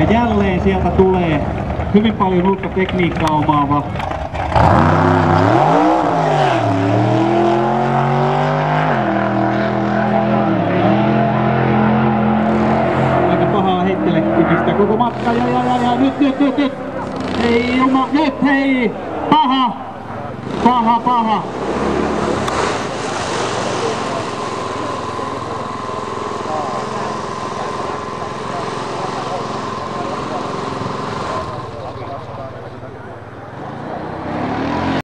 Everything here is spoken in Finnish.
Ja jälleen sieltä tulee hyvin paljon uutta tekniikkaa omaava aika pahaa heittelekymistä koko matka ja nyt. Ei juma, nyt hei! Paha!